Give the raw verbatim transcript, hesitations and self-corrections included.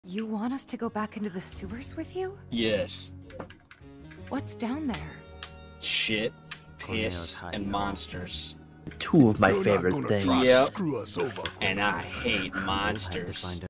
You want us to go back into the sewers with you? Yes. What's down there? Shit, piss, and monsters. Two of my You're favorite not gonna things. try to Yep. screw us over. And I hate monsters.